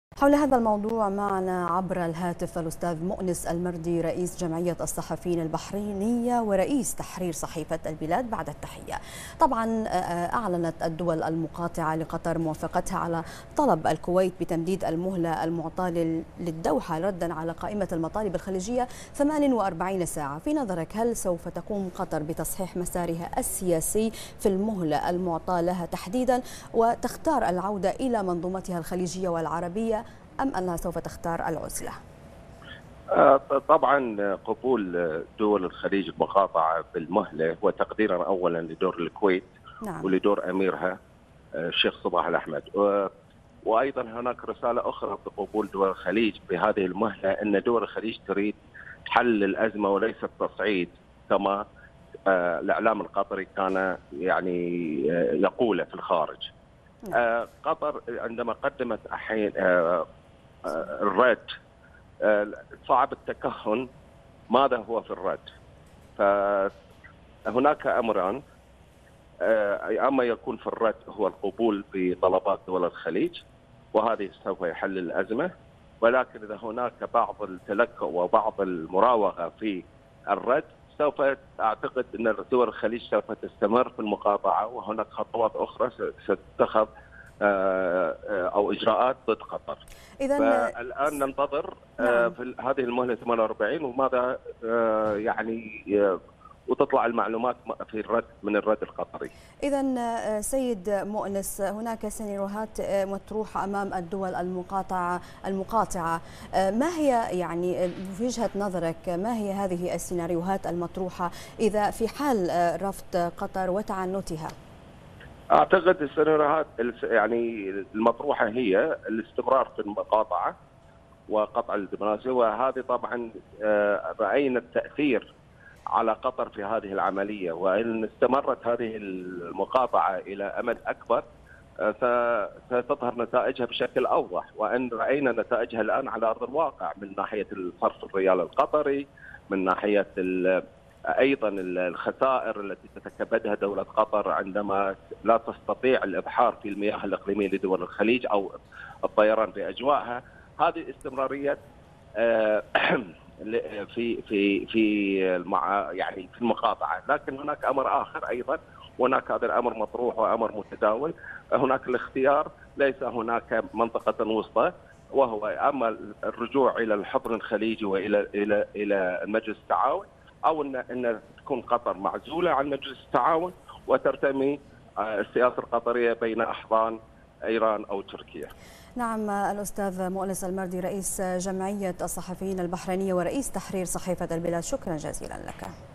حول هذا الموضوع معنا عبر الهاتف الأستاذ مؤنس المردي رئيس جمعية الصحفيين البحرينية ورئيس تحرير صحيفة البلاد. بعد التحية. طبعا أعلنت الدول المقاطعة لقطر موافقتها على طلب الكويت بتمديد المهلة المعطاة للدوحة ردا على قائمة المطالب الخليجية 48 ساعة. في نظرك هل سوف تقوم قطر بتصحيح مسارها السياسي في المهلة المعطاة لها تحديدا وتختار العودة إلى منظومتها الخليجية والعربية أم أنها سوف تختار العزلة؟ طبعا قبول دول الخليج المقاطعة بالمهلة هو تقديرا أولا لدور الكويت. نعم. ولدور أميرها الشيخ صباح الأحمد، وأيضا هناك رسالة أخرى بقبول دول الخليج بهذه المهلة أن دول الخليج تريد حل الأزمة وليس التصعيد كما الإعلام القطري كان يعني يقوله في الخارج. نعم. قطر عندما قدمت الرد صعب التكهن ماذا هو في الرد، فهناك أمران، أما يكون في الرد هو القبول بطلبات دول الخليج وهذه سوف يحل الأزمة، ولكن إذا هناك بعض التلكؤ وبعض المراوغة في الرد سوف أعتقد أن دول الخليج سوف تستمر في المقاطعة وهناك خطوات أخرى ستتخذ أو إجراءات ضد قطر. الآن ننتظر نعم. في هذه المهلة 48 وماذا يعني وتطلع المعلومات في الرد من الرد القطري. إذا سيد مؤنس، هناك سيناريوهات مطروحة أمام الدول المقاطعة، ما هي يعني في وجهة نظرك ما هي هذه السيناريوهات المطروحة إذا في حال رفض قطر وتعنتها؟ أعتقد السيناريوهات يعني المطروحة هي الاستمرار في المقاطعة وقطع الدبلوماسية، وهذه طبعا رأينا التأثير على قطر في هذه العملية، وإن استمرت هذه المقاطعة إلى أمد أكبر ستظهر نتائجها بشكل أوضح، وأن رأينا نتائجها الآن على أرض الواقع من ناحية صرف الريال القطري، من ناحية أيضا الخسائر التي تتكبدها دولة قطر عندما لا تستطيع الإبحار في المياه الإقليمية لدول الخليج أو الطيران بأجواءها. هذه استمرارية في يعني في المقاطعة، لكن هناك أمر آخر أيضا، وهناك هذا الأمر مطروح وأمر متداول. هناك الاختيار، ليس هناك منطقة وسطى، وهو أما الرجوع إلى الحضن الخليجي وإلى إلى إلى مجلس التعاون، أو أن تكون قطر معزولة عن مجلس التعاون وترتمي السياسة القطرية بين أحضان إيران أو تركيا. نعم، الأستاذ مؤنس المردي رئيس جمعية الصحفيين البحرينية ورئيس تحرير صحيفة البلاد، شكرا جزيلا لك.